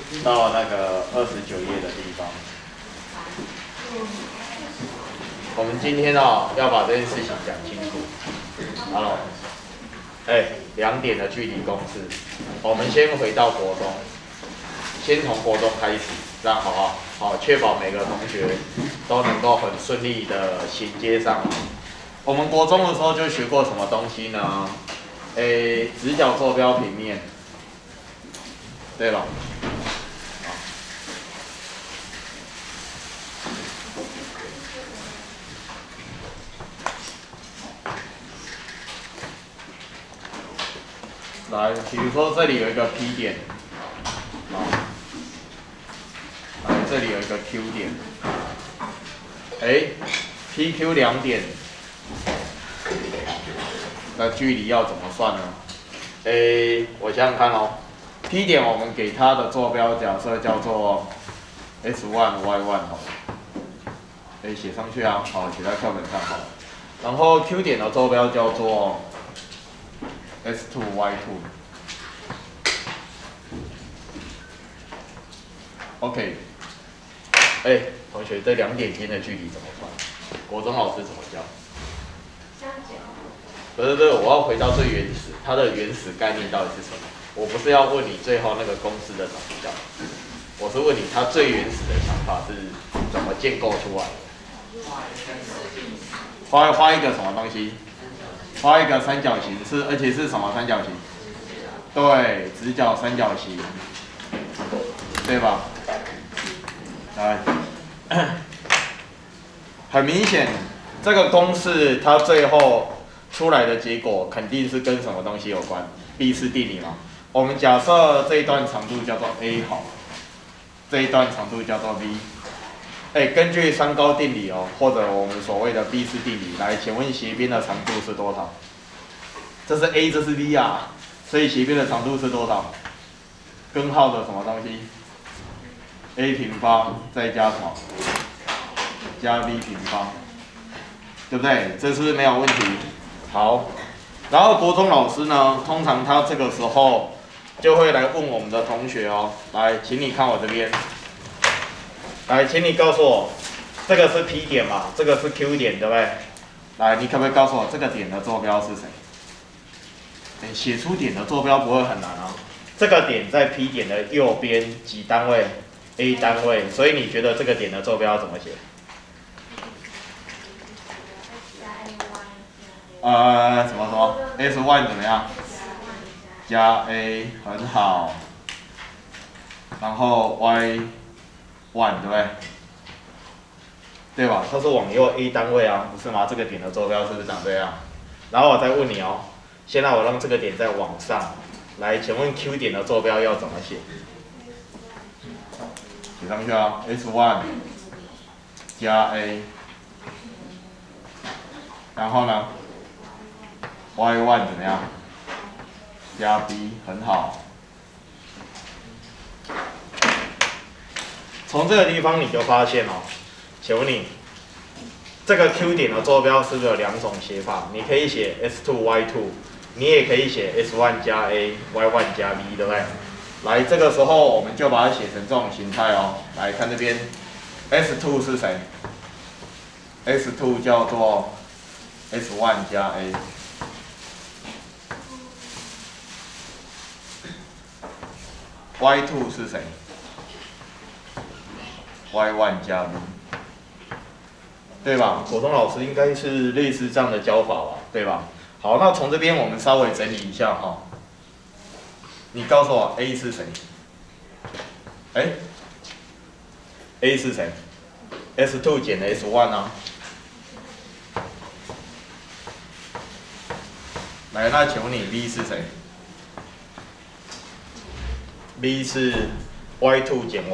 到那个29页的地方。我们今天要把这件事情讲清楚。好，2点的距离公式，我们先回到国中，先从国中开始，这样好不好？好，确保每个同学都能够很顺利的衔接上。我们国中的时候就学过什么东西呢？直角坐标平面，对吧？来，比如说这里有一个 P 点，来这里有一个 Q 点，PQ 2点的距离要怎么算呢？我想想看哦 ，P 点我们给它的坐标假设叫做 S1 Y1 好了，写上去啊，好，写在课本上好了。然后 Q 点的坐标叫做 S2 Y2。OK， 同学，这2点间的距离怎么算？国中老师怎么教？ 相减。 不是，我要回到最原始，它的原始概念到底是什么？我不是要问你最后那个公式的怎么教，我是问你它最原始的想法是怎么建构出来的？画一个什么东西？画一个三角形，而且是什么三角形？对，直角三角形，对吧？来，很明显，这个公式它最后出来的结果肯定是跟什么东西有关？毕氏定理嘛。我们假设这一段长度叫做 A 好，这一段长度叫做 V。根据三高定理或者我们所谓的毕氏定理，来，请问斜边的长度是多少？这是 A， 这是 V 啊，所以斜边的长度是多少？根号的什么东西 ？A 平方再加什么？加 B 平方，对不对？这是不是没有问题？好，然后国中老师呢，通常他这个时候就会来问我们的同学来，请你看我这边。来，请你告诉我，这个是 P 点嘛？这个是 Q 点，对不对？来，你可不可以告诉我这个点的坐标是谁？写出点的坐标不会很难啊。这个点在 P 点的右边几单位 ？A 单位，所以你觉得这个点的坐标要怎么写？什么 ？S1 怎么样？加 A 很好，然后 Y1 对不对？对吧？它是往右 A 单位啊，不是吗？这个点的坐标是不是长这样？然后我再问你现在我让这个点再往上，来，请问 Q 点的坐标要怎么写？写上去啊 ，S1 加 A， 然后呢 ，Y1 怎么样？加 B， 很好。从这个地方你就发现请问你，这个 Q 点的坐标是不是有2种写法？你可以写 S2 Y2， 你也可以写 S1 加 A，Y1 加 B， 对不对？来，这个时候我们就把它写成这种形态来看这边 ，S2 是谁 ？S2 叫做 S1 加 A。Y2 是谁 ？Y1 加 B， 对吧？国中老师应该是类似这样的教法吧，对吧？好，那从这边我们稍微整理一下你告诉我 A 是谁？A 是谁 ？S2 减 S1 啊。来，那请问你 B 是谁 ？B 是 Y2 减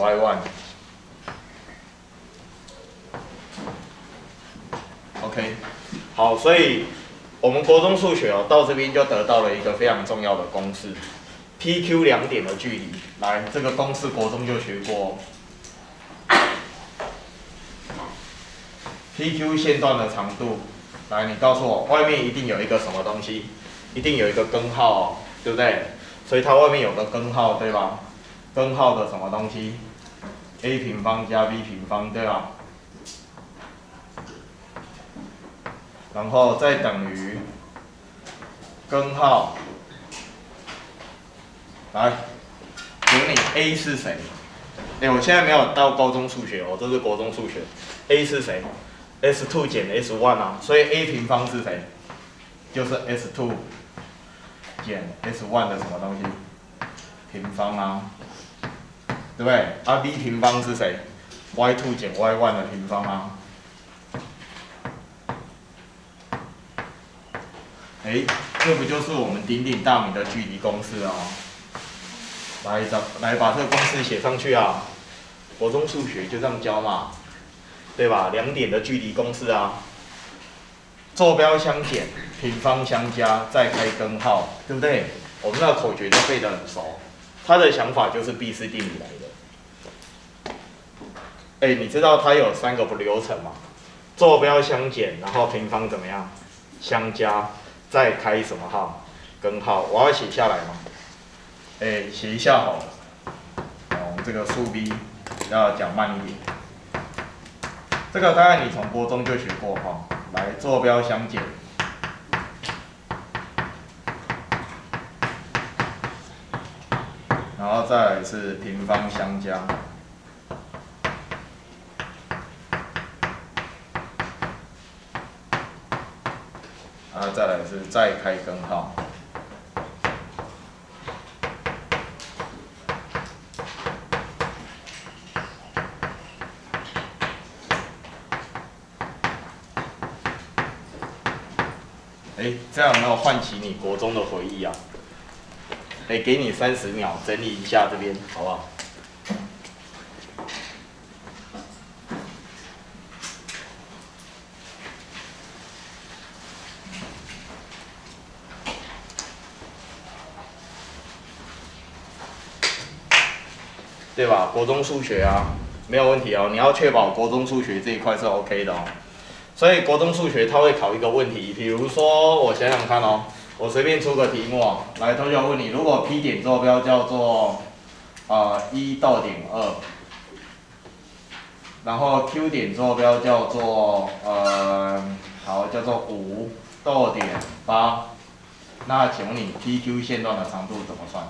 Y1。OK， 好，所以我们国中数学到这边就得到了一个非常重要的公式 ，PQ 2点的距离。来，这个公式国中就学过，PQ 线段的长度。来，你告诉我，外面一定有一个什么东西？一定有一个根号对不对？所以它外面有个根号，对吧？ 根号的什么东西 ？a 平方加 b 平方，对吧？然后再等于根号，来，请问你 a 是谁？我现在没有到高中数学哦，这是国中数学。a 是谁 ？s2 减 s1 啊，所以 a 平方是谁？就是 s2 减 s1 的什么东西？平方啊，对不对？啊 b 平方是谁 ？y2 减 y1 的平方啊。这不就是我们鼎鼎大名的距离公式啊？来把这个公式写上去啊！国中数学就这样教嘛，对吧？两点的距离公式啊，坐标相减，平方相加，再开根号，对不对？我们那个口诀都背得很熟。他的想法就是毕氏定理来的。你知道它有3个流程吗？坐标相减，然后平方怎么样？相加，再开什么号？根号。我要写下来吗？写一下好了。我们这个数 B 要讲慢一点。这个大概你从国中就学过哈。来，坐标相减，然后再来是平方相加，再来是再开根号。这样有没有唤起你国中的回忆啊？给你30秒整理一下这边，好不好？对吧？国中数学啊，没有问题哦。你要确保国中数学这一块是 OK 的哦。所以国中数学它会考一个问题，比如说我想想看哦，我随便出个题目哦，来，同学问你，如果 P 点坐标叫做1到点2，然后 Q 点坐标叫做叫做5到点8，那请问你 PQ 线段的长度怎么算？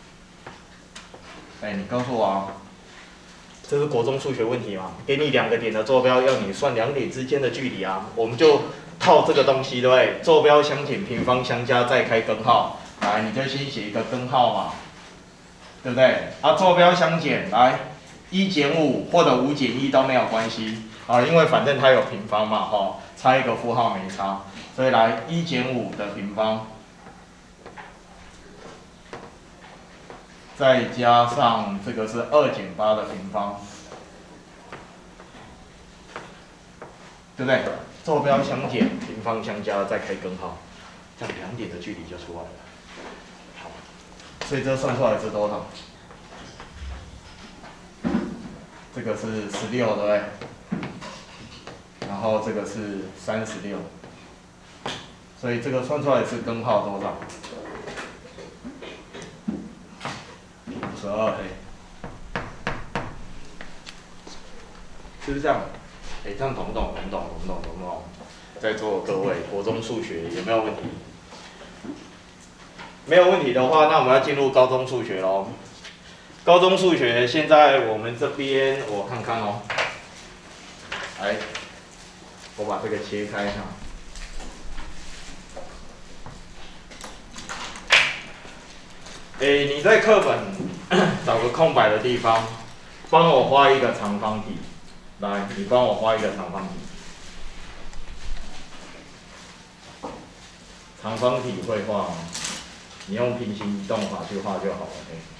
你告诉我啊。这是国中数学问题嘛？给你2个点的坐标，要你算2点之间的距离啊。我们就套这个东西，对不对？坐标相减，平方相加，再开根号。来，你就先写一个根号嘛，对不对？坐标相减，来1减5或者5减1都没有关系啊，因为反正它有平方嘛，差一个负号没差。所以来1减5的平方。再加上这个是2减8的平方，对不对？坐标相减，平方相加，再开根号，这样2点的距离就出来了。好，所以这算出来是多少？这个是16，对不对？然后这个是36，所以这个算出来是根号多少？52，是不是这样？这样懂不懂？懂不懂？在座各位，国中数学有没有问题？没有问题的话，那我们要进入高中数学喽。高中数学现在我们这边我看看哦，来，我把这个切开哈。你在课本找个空白的地方，帮我画一个长方体。来，你帮我画一个长方体。长方体会画吗？你用平行移动法去画就好了。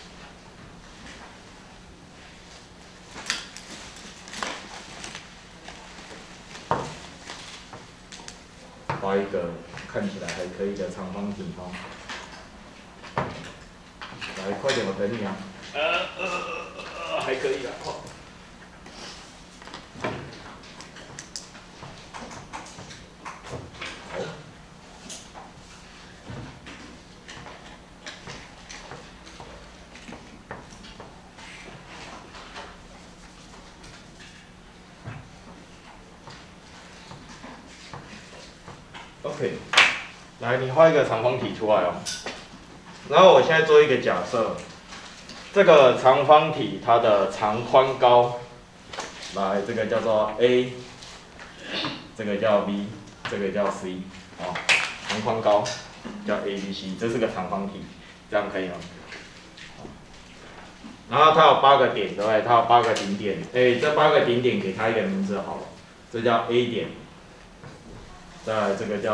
画一个看起来还可以的长方体哈。来，快点，我等你啊。还可以啊。好。 OK， 来，你画一个长方体出来哦。然后我现在做一个假设，这个长方体它的长宽高，来，这个叫做 A， 这个叫 B， 这个叫 C， 哦，长宽高叫 A、B、C， 这是个长方体，这样可以吗？然后它有8个点，对不对？它有8个顶点，这8个顶点给它一个名字好了，这叫 A 点。再来这个叫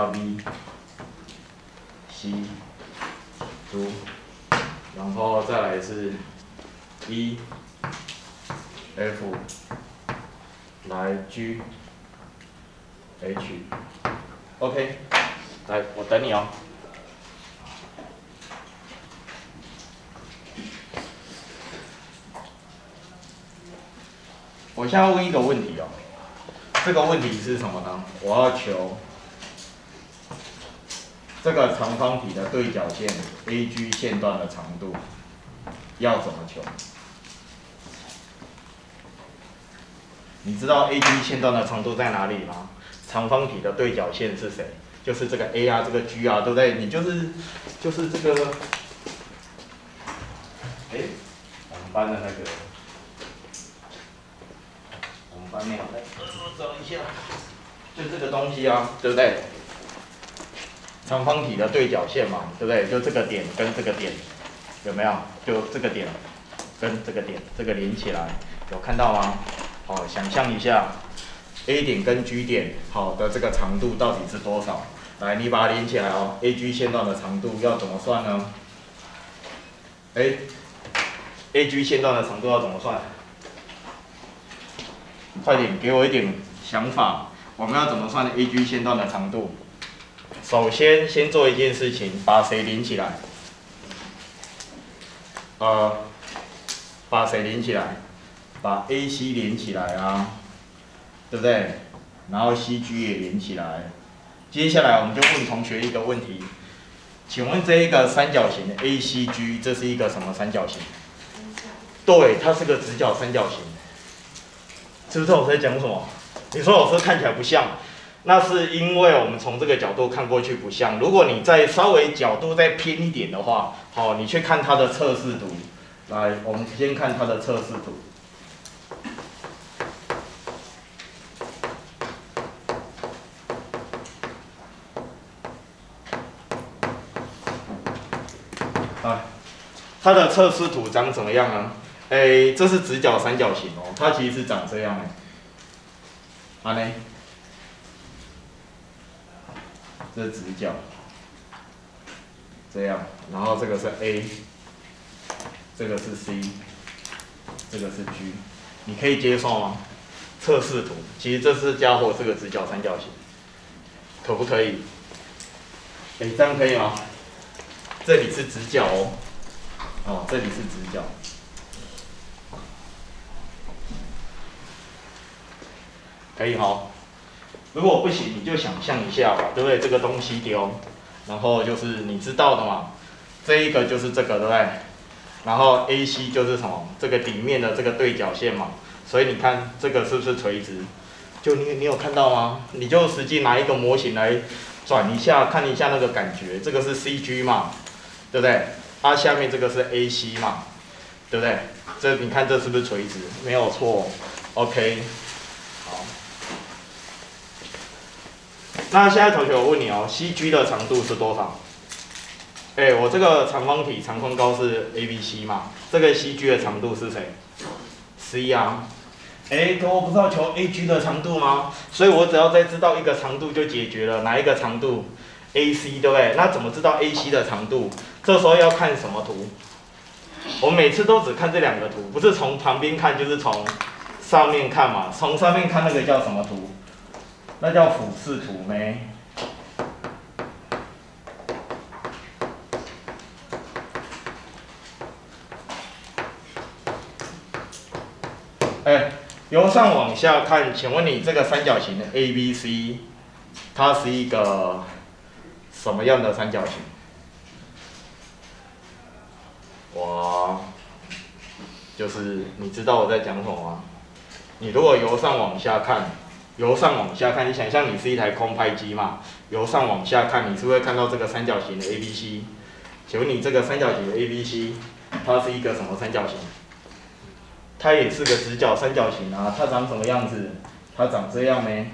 B、C、D， 然后再来是 E、F， 来 G、H，OK， 来，我等你哦。我现在问一个问题哦，这个问题是什么呢？我要求这个长方体的对角线 AG 线段的长度要怎么求？你知道 AG 线段的长度在哪里吗？长方体的对角线是谁？就是这个 A 啊，这个 G 啊，对不对？你就是这个，我们班的那个。我们班没有的，找一下，就这个东西啊，对不对？长方体的对角线嘛，对不对？就这个点跟这个点，有没有？就这个点跟这个点，这个连起来，有看到吗？好，想象一下 ，A 点跟 G 点好的这个长度到底是多少？来，你把它连起来哦。AG 线段的长度要怎么算呢？AG 线段的长度要怎么算？快点，给我一点想法。我们要怎么算 AG 线段的长度？首先，先做一件事情，把谁连起来？把谁连起来？把 AC 连起来啊，对不对？然后 CG 也连起来。接下来我们就问同学一个问题，请问这一个三角形 ACG 这是一个什么三角形？对，它是个直角三角形。知不知道我在讲什么？你说老师看起来不像，那是因为我们从这个角度看过去不像。如果你再稍微角度再偏一点的话，好，你去看它的测试图。来，我们先看它的测试图。它的测试图长怎么样呢？这是直角三角形哦，它其实是长这样这是直角，这样，然后这个是 A， 这个是 C， 这个是 G， 你可以接受吗？测试图，其实这家伙是个直角三角形，可不可以？这样可以吗？这里是直角哦，这里是直角。可以哈，如果不行，你就想象一下吧，对不对？这个东西丢，然后就是你知道的嘛，这一个就是这个，对不对？然后 AC 就是什么？这个底面的这个对角线嘛，所以你看这个是不是垂直？就你有看到吗？你就实际拿一个模型来转一下，看一下那个感觉，这个是 CG 嘛，对不对？下面这个是 AC 嘛，对不对？这你看这是不是垂直？没有错 ，OK。好，那现在同学我问你哦 ，CG 的长度是多少？我这个长方体长宽高是 ABC 嘛，这个 CG 的长度是谁 ？C 啊。可我不是要求 AG 的长度吗？所以我只要再知道一个长度就解决了，哪一个长度 ？AC 对不对？那怎么知道 AC 的长度？这时候要看什么图？我每次都只看这2个图，不是从旁边看，就是从上面看嘛。从上面看那个叫什么图？那叫俯视图没？由上往下看，请问你这个三角形的 ABC， 它是一个什么样的三角形？哇，就是你知道我在讲什么吗？你如果由上往下看， 由上往下看，你想象你是一台空拍机嘛，由上往下看，你是不是会看到这个三角形的 ABC？ 请问你这个三角形的 ABC， 它是一个什么三角形？它也是个直角三角形啊，它长什么样子？它长这样呢？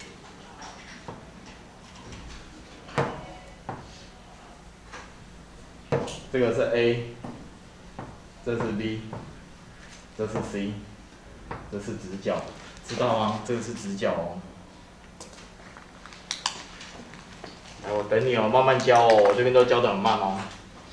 这个是 A， 这是 B， 这是 C， 这是直角，知道吗？这个是直角哦。来，我等你哦，慢慢教哦，我这边都教得很慢哦。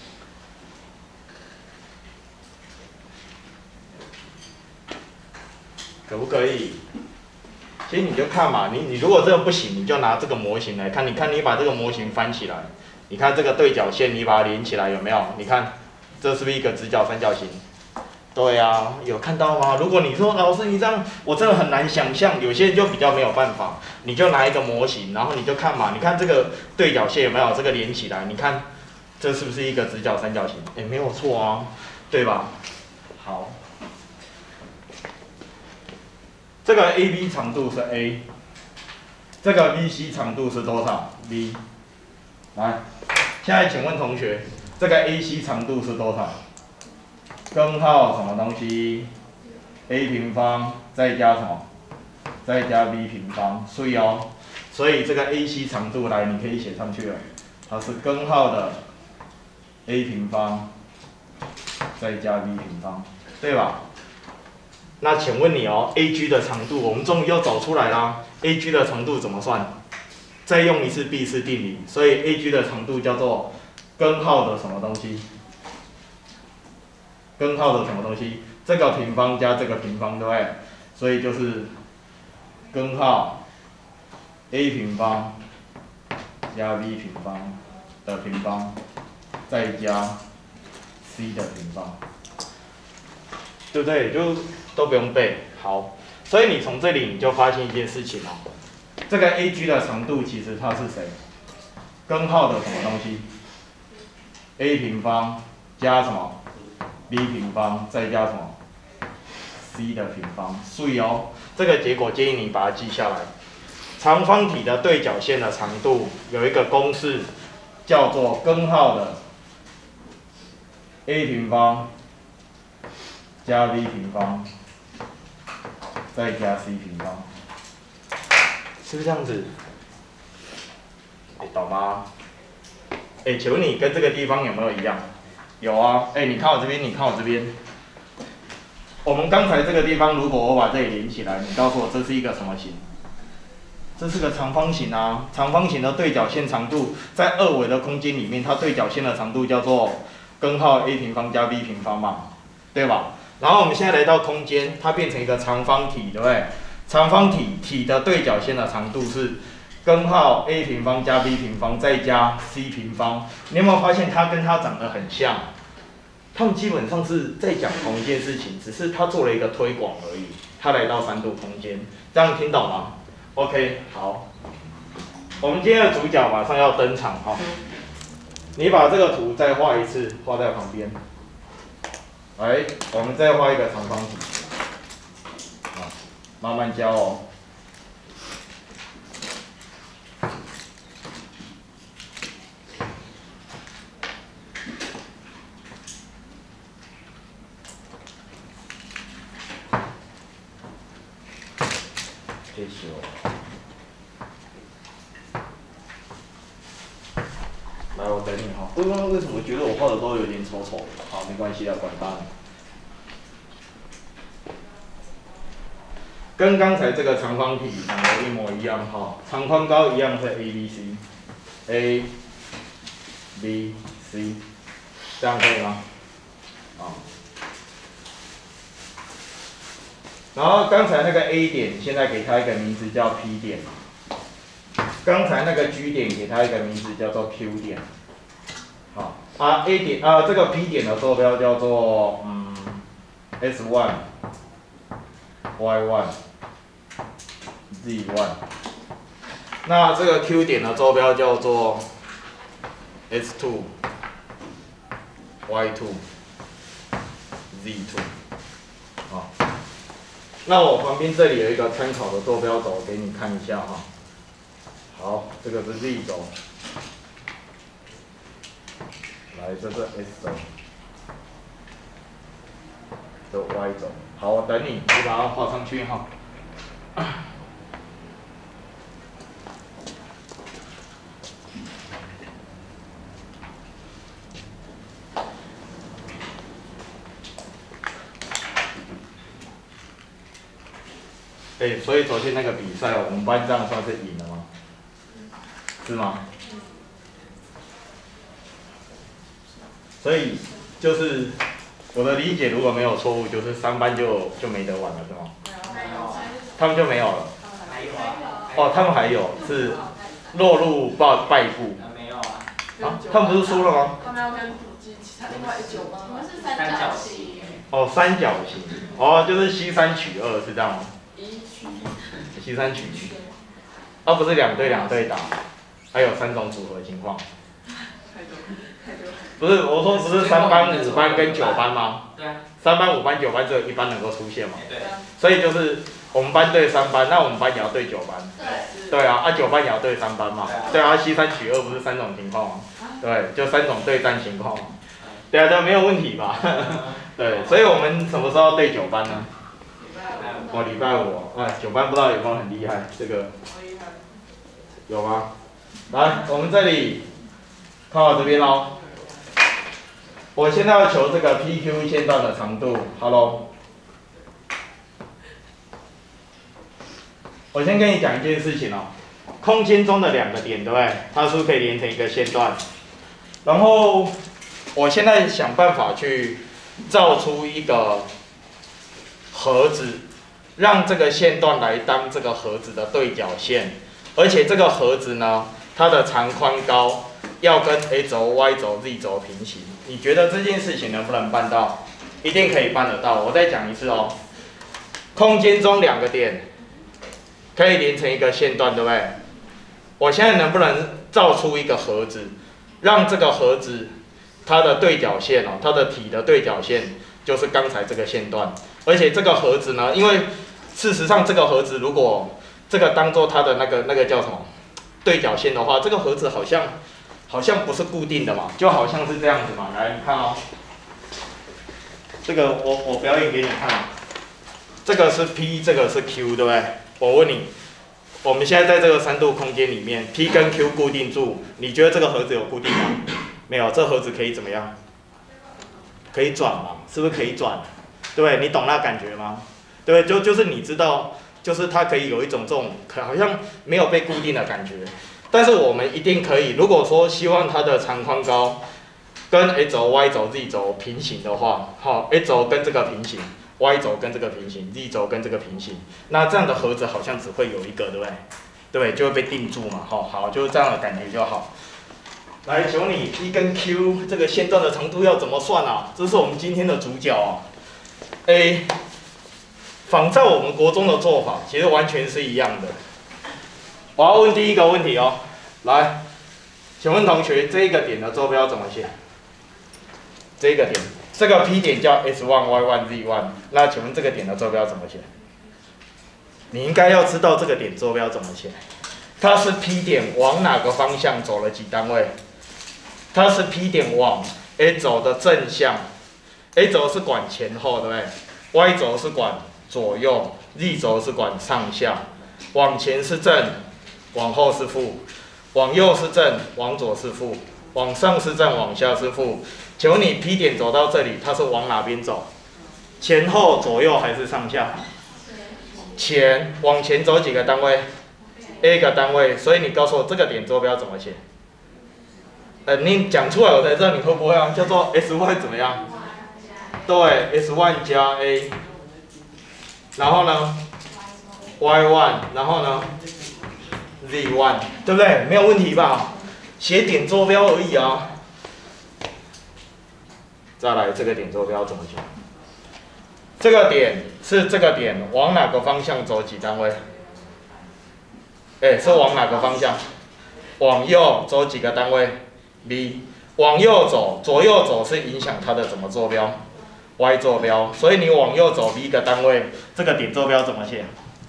可不可以？其实你就看嘛，你如果这个不行，你就拿这个模型来看。你看你把这个模型翻起来，你看这个对角线，你把它连起来有没有？你看，这是不是一个直角三角形？对啊，有看到吗？如果你说老师你这样，我真的很难想象，有些人就比较没有办法。你就拿一个模型，然后你就看嘛，你看这个对角线有没有这个连起来？你看，这是不是一个直角三角形？哎，没有错啊，对吧？好。这个 AB 长度是 A， 这个 BC 长度是多少 ？B。来，现在请问同学，这个 AC 长度是多少？根号什么东西 ？A 平方再加什么？再加 B 平方，所以哦，所以这个 AC 长度来，你可以写上去了，它是根号的 A 平方再加 B 平方，对吧？那请问你哦 ，AG 的长度，我们终于又找出来啦。AG 的长度怎么算？再用一次毕氏定理，所以 AG 的长度叫做根号的什么东西？根号的什么东西？这个平方加这个平方，对不对？所以就是根号 A 平方加 B 平方的平方，再加 C 的平方，对不对？就都不用背。好，所以你从这里你就发现一件事情哦，这个 AG 的长度其实它是谁？根号的什么东西 ？A 平方加什么 ？B 平方再加什么 ？C 的平方。所以哦，这个结果建议你把它记下来。长方体的对角线的长度有一个公式，叫做根号的 A 平方加 B 平方再加 C 平方，是不是这样子？懂吗？请问你跟这个地方有没有一样？有啊。你看我这边，你看我这边。我们刚才这个地方，如果我把这里连起来，你告诉我这是一个什么形？这是个长方形啊。长方形的对角线长度，在二维的空间里面，它对角线的长度叫做根号 A 平方加 B 平方嘛，对吧？然后我们现在来到空间，它变成一个长方体，对不对？长方体的对角线的长度是根号 A 平方加 B 平方再加 C 平方。你有没有发现它跟它长得很像？他们基本上是在讲同一件事情，只是它做了一个推广而已。它来到3度空间，这样听懂吗 ？OK， 好。我们今天的主角马上要登场哈。你把这个图再画一次，画在旁边。来，我们再画一个长方体。好，慢慢教哦。谢谢哦。来，我等你哈。为什么觉得我画的都有点丑丑的？好，没关系啊，管他。跟刚才这个长方体长得一模一样哈，长宽高一样是 A B C， 这样可以吗？好。然后刚才那个 A 点，现在给它一个名字叫 P 点。刚才那个 G 点给它一个名字叫做 Q 点。好，A 点这个 P 点的坐标叫做S1、Y1、Z1。那这个 Q 点的坐标叫做 S2、Y2、Z2。好。 那我旁边这里有一个参考的坐标轴给你看一下哈。好，这个是 Z 轴，来，这是 S 轴，这 Y 轴。好，我等你，你把它画上去哈。所以昨天那个比赛，我们班这样算是赢了吗？是吗？所以就是我的理解，如果没有错误，就是3班就没得玩了，是吗？ 没有， 他们就没有了。 还有啊。 哦，他们还有是落入败部。 没有啊。 啊，他们不是输了吗？ 他们要跟其他另外9班。我们是三角形。 哦，三角形。哦，就是西3取2是这样吗？西3取1。啊，不是2队2队打，还有3种组合情况。不是，我说不是3班、5班跟9班吗？ 对啊。 3班、5班、9班只有1班能够出现嘛？ 对。 所以就是我们班对3班，那我们班也要对9班。 对。 对啊，9班也要对3班嘛。对啊，西3取2不是3种情况吗？对，就3种对战情况嘛。对啊，这没有问题吧？对，所以我们什么时候对9班呢？哦，礼拜5。哎，9班不知道有没有很厉害？这个有吗？来，我们这里看到这边喽。我现在要求这个 PQ 线段的长度，好喽。我先跟你讲一件事情哦，空间中的2个点，对不对？它是不是可以连成一个线段？然后我现在想办法去造出一个盒子，让这个线段来当这个盒子的对角线，而且这个盒子呢，它的长宽高要跟 x 轴、y 轴、z 轴平行。你觉得这件事情能不能办到？一定可以办得到。我再讲一次哦，空间中2个点可以连成一个线段，对不对？我现在能不能造出一个盒子，让这个盒子它的对角线哦，它的体的对角线就是刚才这个线段，而且这个盒子呢，因为事实上这个盒子如果这个当做它的那个叫什么对角线的话，这个盒子好像不是固定的嘛，就好像是这样子嘛。来，你看哦，这个我表演给你看，这个是 P， 这个是 Q， 对不对？我问你，我们现在在这个3度空间里面 ，P 跟 Q 固定住，你觉得这个盒子有固定吗？没有，这盒子可以怎么样？可以转嘛？是不是可以转？对不对？你懂那感觉吗？对不对？就是你知道，就是它可以有一种这种好像没有被固定的感觉。但是我们一定可以，如果说希望它的长宽高跟 x 轴、y 轴、z 轴平行的话，好 ，x 轴跟这个平行 ，y 轴跟这个平行 ，z 轴跟这个平行，那这样的盒子好像只会有一个，对不对？对不对？就会被定住嘛，好，就是这样的感觉就好。来，求你 P 跟 Q 这个线段的长度要怎么算啊？这是我们今天的主角啊。仿照我们国中的做法，其实完全是一样的。我要问第一个问题哦，来，请问同学，这个点的坐标怎么写？这个点，这个 P 点叫 S1、Y1、Z1， 那请问这个点的坐标怎么写？你应该要知道这个点坐标怎么写。它是 P 点往哪个方向走了几单位？它是 P 点往 A 轴的正向 ，A 轴是管前后，对不对 ？Y 轴是管左右 ，Z 轴是管上下。往前是正，往后是负；往右是正，往左是负；往上是正，往下是负。请问你 P 点走到这里，它是往哪边走？前后、左右还是上下？前，往前走几个单位 ？A 个单位，所以你告诉我这个点坐标怎么写？你讲出来我才知道你会不会啊？叫做 S1 怎么样？对 ，S1 加 A， 然后呢 ，Y1， 然后呢 ，Z1， 对不对？没有问题吧？写点坐标而已啊。再来，这个点坐标怎么写？这个点是这个点往哪个方向走几单位？是往哪个方向？往右走几个单位 ？B。往右走，左右走是影响它的怎么坐标？ y 坐标，所以你往右走 v 个单位，这个点坐标怎么写？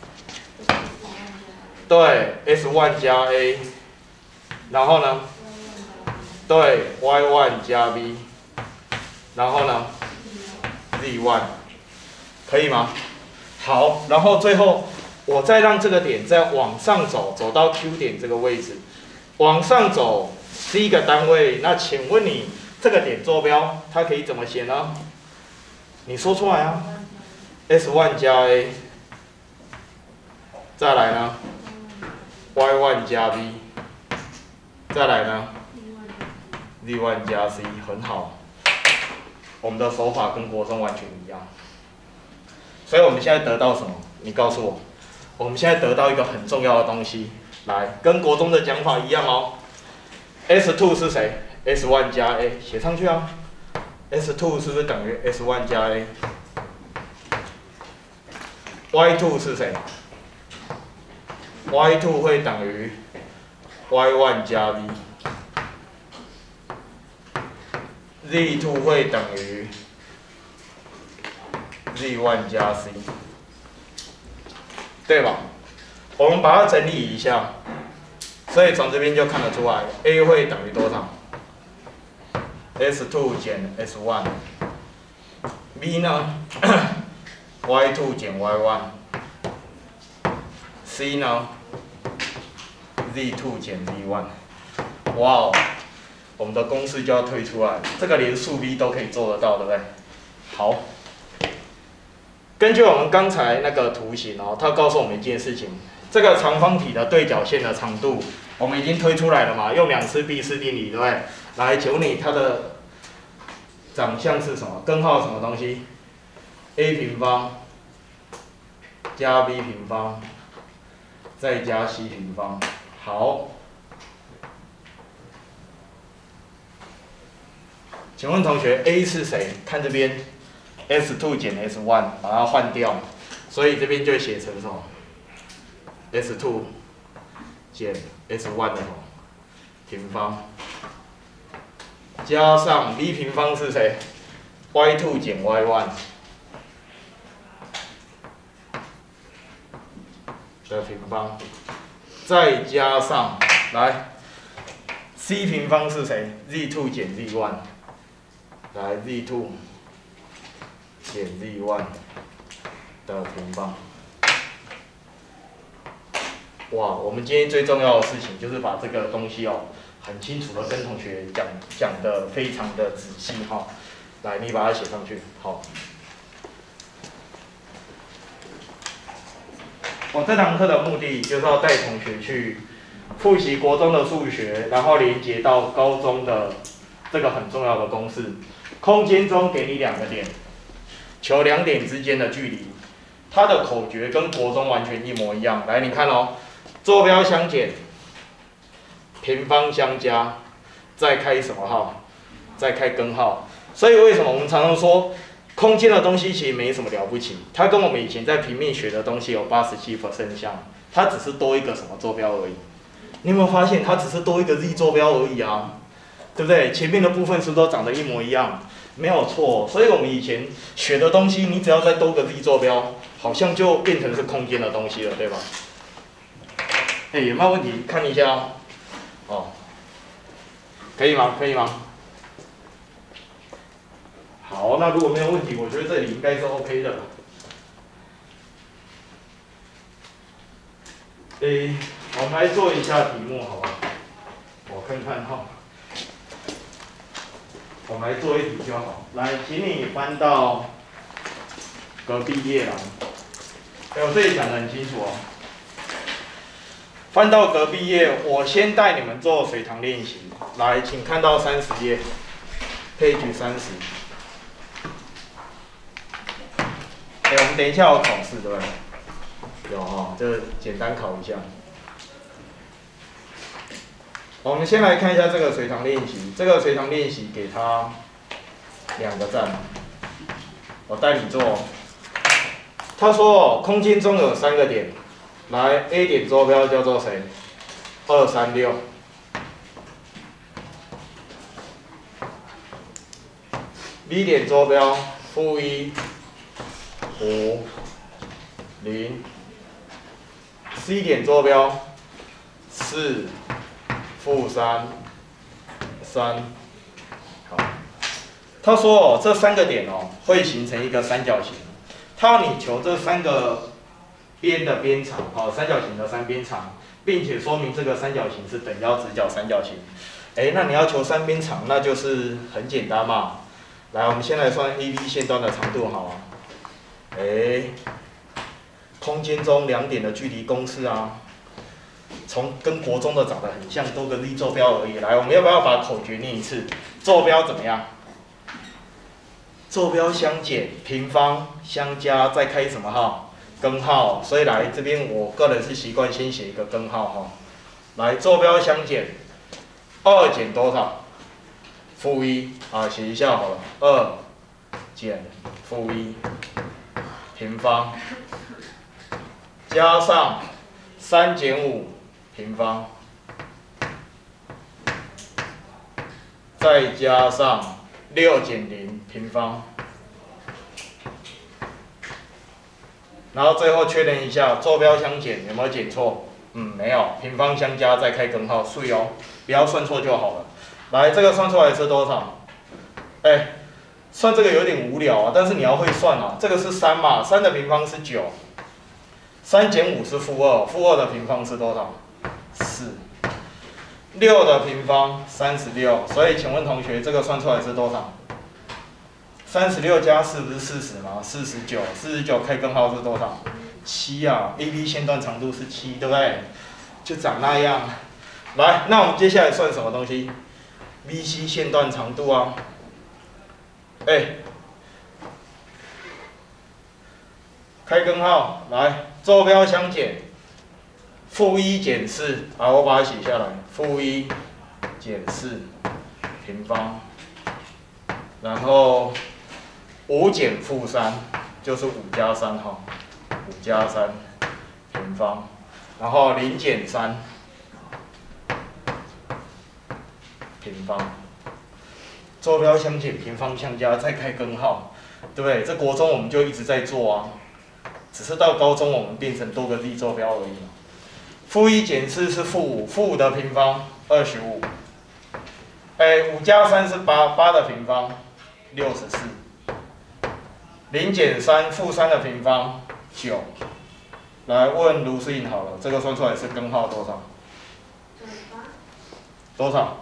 对 ，s1 加 a， 然后呢？对 ，y1 加 v， 然后呢 ，z1， 可以吗？好，然后最后我再让这个点再往上走，走到 Q 点这个位置，往上走是一个单位，那请问你这个点坐标它可以怎么写呢？你说出来啊 ，s1 加 a， 再来呢 ，y1 加 v， 再来呢 ，z1 加 c， 很好，我们的手法跟国中完全一样。所以我们现在得到什么？你告诉我，我们现在得到一个很重要的东西，来，跟国中的讲法一样哦。S2 是谁 ？S1 加 a， 写上去啊。S2 是不是等于 S1 加 A？Y2 是谁 ？Y2 会等于 Y1 加 V。Z2 会等于 Z1 加 C， 对吧？我们把它整理一下，所以从这边就看得出来 ，A 会等于多少 ？S2 减 S1。B 呢？Y2 减 Y1。C 呢 ？Z2 减 Z1。哇哦，我们的公式就要推出来，这个连数 B 都可以做得到，对不对？好。根据我们刚才那个图形哦，它告诉我们一件事情：这个长方体的对角线的长度，我们已经推出来了嘛？用2次毕氏定理，对不对？来，请问你它的长相是什么？根号什么东西 ？a 平方加 b 平方再加 c 平方。好，请问同学 ，a 是谁？看这边。S2 减 S1， 把它换掉，所以这边就写成什么 ？S2 减 S1 的什么平方，加上 b 平方是谁 ？Y2 减 Y1 的平方，再加上来 c 平方是谁 ？Z2 减 Z1， 来 Z2。减 Z1 的平方。哇，我们今天最重要的事情就是把这个东西哦，很清楚的跟同学讲的非常的仔细哈。来，你把它写上去，好。我这堂课的目的就是要带同学去复习国中的数学，然后连接到高中的这个很重要的公式。空间中给你2个点。求2点之间的距离，它的口诀跟国中完全一模一样。来，你看哦，坐标相减，平方相加，再开什么号？再开根号。所以为什么我们常常说，空间的东西其实没什么了不起，它跟我们以前在平面学的东西有87% 像，它只是多一个什么坐标而已。你有没有发现，它只是多一个 z 坐标而已啊？对不对？前面的部分是不是都长得一模一样？没有错，所以我们以前学的东西，你只要再多个 z 坐标，好像就变成是空间的东西了，对吧？哎，有没有问题？看一下哦。哦，可以吗？可以吗？好，那如果没有问题，我觉得这里应该是 OK 的。我们来做一下题目，好吧？我看看哈。我们来做一题就好。来，请你翻到隔壁页啦。我这里讲得很清楚哦。翻到隔壁页，我先带你们做水塘练习。来，请看到30页 ，page 30。我们等一下有考试，对不对？有哈，这简单考一下。我们先来看一下这个水塘练习。这个水塘练习给他2个赞。我带你做。他说空间中有3个点，来 A 点坐标叫做谁？236。B 点坐标负1 5 0 C 点坐标4负3 3。好，他说哦，这3个点哦会形成一个三角形，他要你求这3个边的边长，好，三角形的3边长，并且说明这个三角形是等腰直角三角形。那你要求3边长，那就是很简单嘛。来，我们先来算 AB 线段的长度，好啊。空间中2点的距离公式啊，跟国中的长得很像，多个 z 坐标而已。来，我们要不要把口诀念一次？坐标怎么样？坐标相减，平方相加，再开什么号？根号。所以来这边，我个人是习惯先写一个根号哈。来，坐标相减，2减多少？负1啊，写一下好了。2减负1平方，加上3减5平方，再加上6减0平方，然后最后确认一下坐标相减有没有减错？没有，平方相加再开根号，对哦，不要算错就好了。来，这个算出来是多少？算这个有点无聊啊，但是你要会算啊。这个是3嘛，3的平方是9，3减5是负2，负2的平方是多少？4，6的平方36，所以请问同学，这个算出来是多少？36加4不是40吗？49开根号是多少？7啊 ，AB 线段长度是7，对不对？就长那样。来，那我们接下来算什么东西 ？BC 线段长度啊。开根号，来，坐标相减，负1减4，好，我把它写下来，负1减4平方，然后5减负3就是5加3哈，5加3平方，然后0减3平方。坐标相减，平方相加，再开根号，对不对？这国中我们就一直在做啊，只是到高中我们变成多个 z 坐标而已嘛。负1减4是负5，负5的平方25，5加3是8，8的平方64，0减3负3的平方9。来问卢思颖好了，这个算出来是根号多少？多少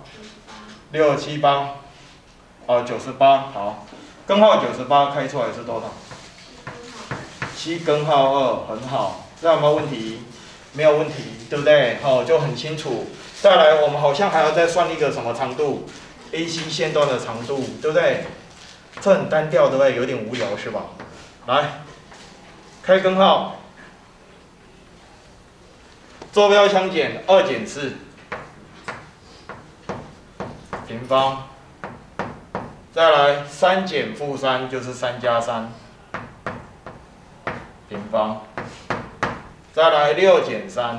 ？6、7、8。98，好，根号98开出来是多少？7根号2，很好，这有没有问题？没有问题，对不对？就很清楚。再来，我们好像还要再算一个什么长度 ？AC 线段的长度，对不对？这很单调，对不对？有点无聊是吧？来，开根号，坐标相减，2减4平方。再来3减负3就是3加3平方，再来6减3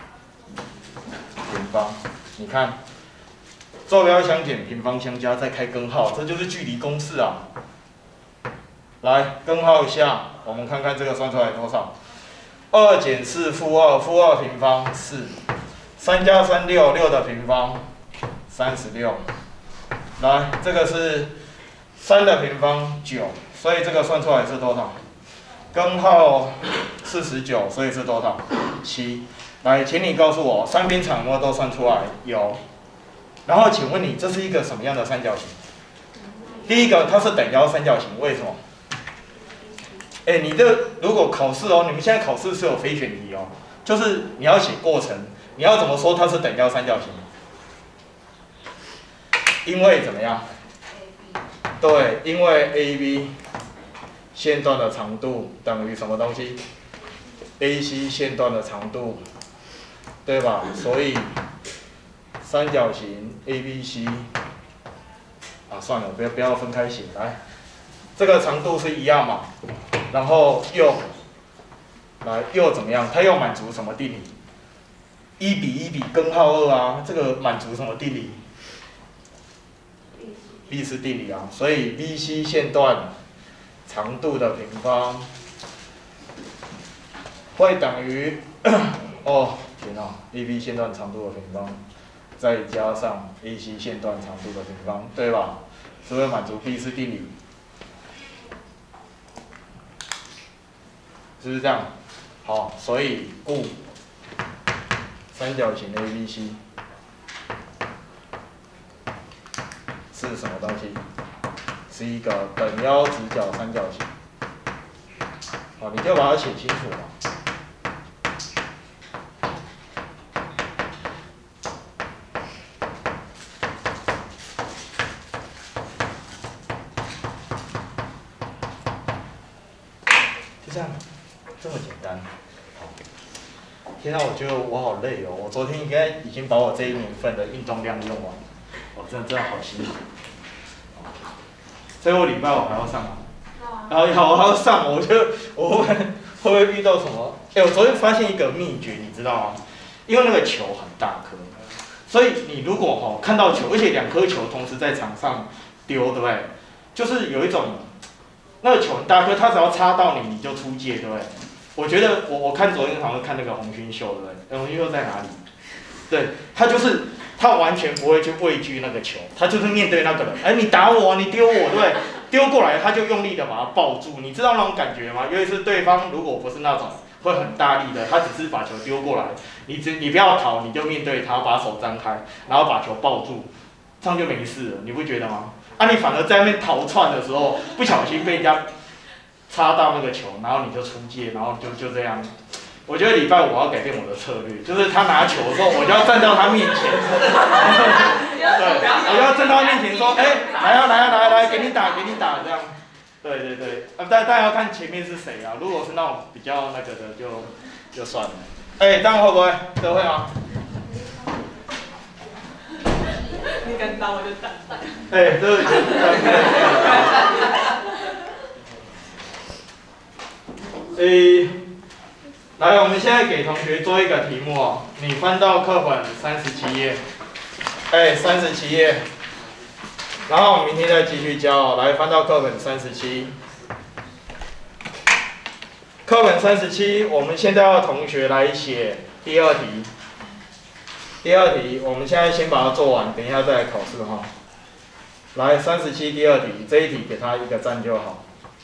平方。你看，坐标相减，平方相加，再开根号，这就是距离公式啊。来，根号下，我们看看这个算出来多少？2减4负2，负2平方4，3加3 6，6的平方36。来，这个是3的平方9，所以这个算出来是多少？根号49，所以是多少？7。来，请你告诉我3边长有没有都算出来？有。然后请问你这是一个什么样的三角形？第一个，它是等腰三角形，为什么？你这如果考试哦，你们现在考试是有非选题哦，就是你要写过程，你要怎么说它是等腰三角形？因为怎么样？对，因为 AB 线段的长度等于什么东西 ？AC 线段的长度，对吧？所以三角形 ABC 算了，不要分开写，来，这个长度是一样嘛？然后又怎么样？它又满足什么定理？1比1比根号2啊，这个满足什么定理？毕氏定理啊，所以 BC 线段长度的平方会等于哦天哪 ，AB 线段长度的平方再加上 AC 线段长度的平方，对吧？是不是满足毕氏定理？是不是这样？好，所以故三角形 ABC 是什么东西？是一个等腰直角三角形。好，你就把它写清楚嘛。就这样，这么简单。天啊，我觉得我好累哦！我昨天应该已经把我这一年份的运动量用完了。哦，真的好辛苦。所以我礼拜五还要上吗？然后我还要上，我觉得我会不会遇到什么？哎，我昨天发现一个秘诀，你知道吗？因为那个球很大颗，所以你如果看到球，而且2颗球同时在场上丢，对不对？就是有一种那个球很大颗，它只要插到你，你就出界，对不对？我觉得我看昨天好像看那个洪勋秀，对不对？洪勋秀在哪里？对，他完全不会去畏惧那个球，他就是面对那个人，哎，你打我，你丢我，对不对？丢过来他就用力的把它抱住，你知道那种感觉吗？尤其是对方如果不是那种会很大力的，他只是把球丢过来，你不要逃，你就面对他，把手张开，然后把球抱住，这样就没事了，你不觉得吗？啊，你反而在那边逃窜的时候，不小心被人家插到那个球，然后你就出界，然后就这样。我觉得礼拜五我要改变我的策略，就是他拿球的时候，我就要站到他面前，对，我就要站到他面前说，哎，来，给你打这样。对，但要看前面是谁啊。如果是那种比较那个的，就算了。哎，这样会不会？这会吗？ 你敢打我就打。 哎，这来，我们现在给同学做一个题目哦，你翻到课本37页，37页，然后我们明天再继续教哦。来，翻到课本37，课本37，我们现在要同学来写第2题。第2题，我们现在先把它做完，等一下再来考试哈。来，37第2题，这一题给他1个赞就好。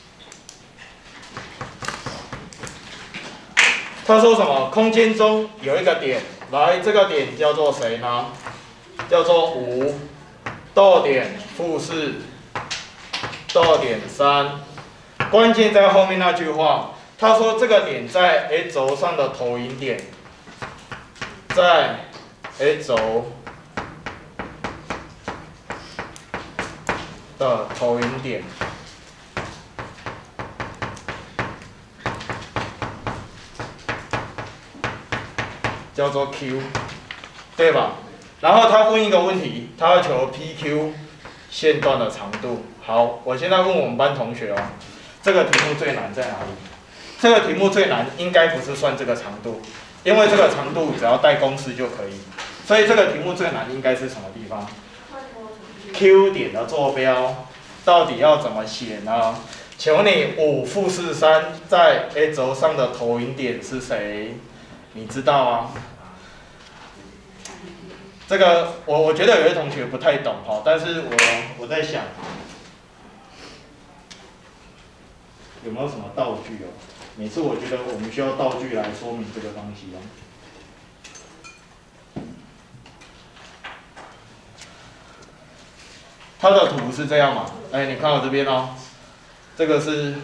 他说什么？空间中有一个点，来，这个点叫做谁呢？叫做5，逗点-4，逗点3。关键在后面那句话，他说这个点在 x 轴上的投影点，在 x 轴的投影点。叫做 Q， 对吧？然后他问一个问题，他要求 PQ 线段的长度。好，我现在问我们班同学哦，这个题目最难在哪里？这个题目最难应该不是算这个长度，因为这个长度只要带公式就可以。所以这个题目最难应该是什么地方 ？Q 点的坐标到底要怎么写呢？请问你5-4-3在 x 轴上的投影点是谁？你知道吗？这个我觉得有些同学不太懂哈，但是我在想有没有什么道具哦？每次我觉得我们需要道具来说明这个东西哦。它的图是这样嘛？哎，你看我这边哦，这个是。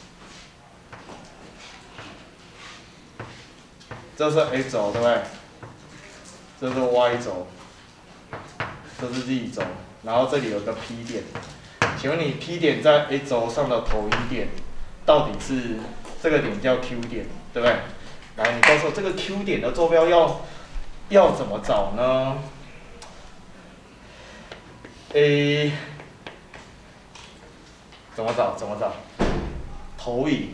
这是 x 轴，对不对？这是 y 轴，这是 z 轴，然后这里有个 P 点。请问你 P 点在 x 轴上的投影点，到底是这个点叫 Q 点，对不对？来，你告诉我这个 Q 点的坐标要怎么找呢？怎么找？投影。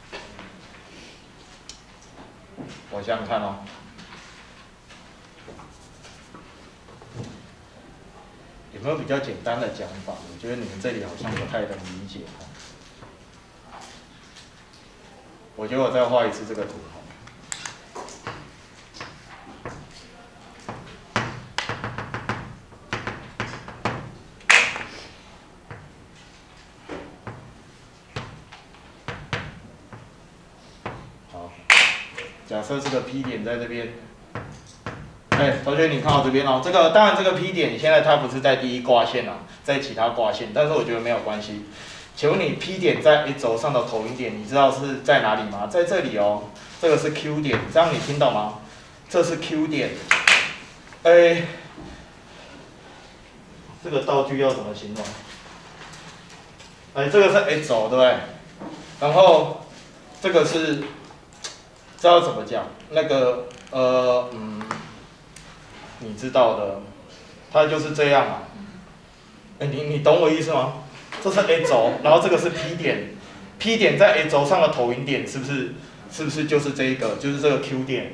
我想想看哦，有没有比较简单的讲法？我觉得你们这里好像不太能理解。 我觉得我再画一次这个图。好，假设这个 P 点在这边。同学，你看我这边哦，这个当然这个 P 点现在它不是在第一卦线啊，在其他卦线，但是我觉得没有关系。请问你 P 点在 A 轴上的投影点，你知道是在哪里吗？在这里哦，这个是 Q 点，这样你听懂吗？这是 Q 点。这个道具要怎么形容？这个是 A 轴，对不对？然后这个是，知道怎么讲？那个你知道的，它就是这样啊。你懂我意思吗？这是 A 轴，然后这个是 P 点 ，P 点在 A 轴上的投影点是不是就是这一个，就是这个 Q 点？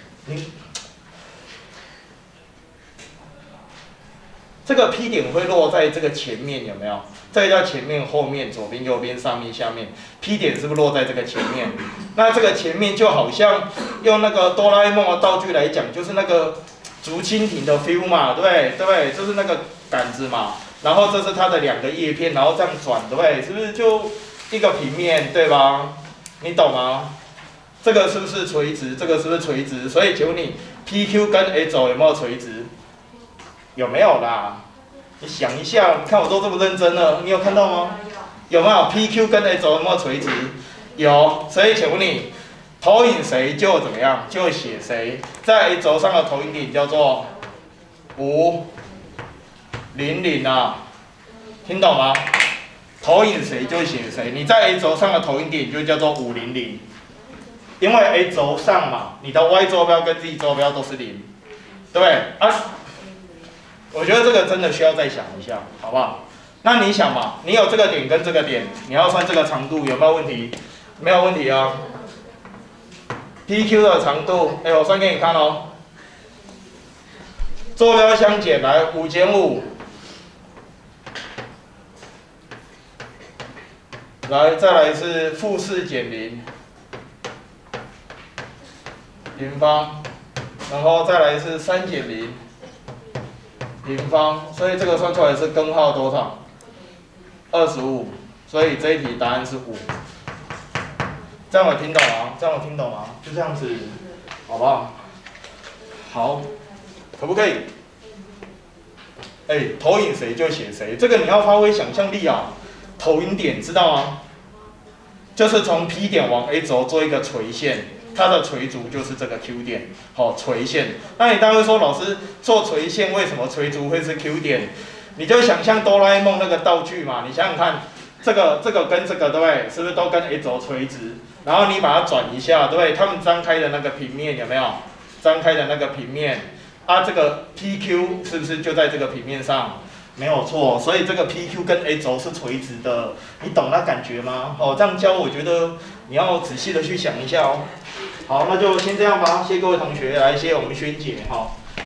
这个 P 点会落在这个前面，有没有？这个叫前面、后面、左边、右边、上面、下面。P 点是不是落在这个前面？那这个前面就好像用那个哆啦 A 梦的道具来讲，就是那个竹蜻蜓的 feel 嘛，对不对？就是那个杆子嘛。然后这是它的2个叶片，然后这样转，对不对？是不是就一个平面，对吧？你懂吗？这个是不是垂直？这个是不是垂直？所以请问你 PQ 跟 A 轴有没有垂直？有没有啦？你想一下，你看我都这么认真了，你有看到吗？有没有 PQ 跟 A 轴有没有垂直？有，所以请问你投影谁就怎么样，就写谁。在 A 轴上的投影点叫做500啊，听懂吗？投影谁就写谁，你在 A 轴上的投影点就叫做500，因为 A 轴上嘛，你的 Y 坐标跟 Z 坐标都是0，对不对？我觉得这个真的需要再想一下，好不好？那你想嘛，你有这个点跟这个点，你要算这个长度有没有问题？没有问题啊。PQ 的长度，我算给你看哦。坐标相减，来5减5，来再来是-4减0平方，然后再来是3减0。平方，所以这个算出来是根号多少？25，所以这一题答案是5。这样我听懂吗？这样我听懂吗？就这样子，好不好？好，可不可以？投影谁就写谁，这个你要发挥想象力啊。投影点知道吗？就是从 P 点往 A 轴做一个垂线。它的垂足就是这个 Q 点，垂线。那你当然会说，老师做垂线为什么垂足会是 Q 点？你就想象哆啦 A 梦那个道具嘛，你想想看，这个跟这个对不对？是不是都跟 A 轴垂直？然后你把它转一下，对不对？它们张开的那个平面有没有？张开的那个平面，这个 PQ 是不是就在这个平面上？没有错，所以这个 PQ 跟 A 轴是垂直的，你懂那感觉吗？这样教我觉得你要仔细的去想一下哦。好，那就先这样吧，谢谢各位同学，来谢谢我们萱姐哈。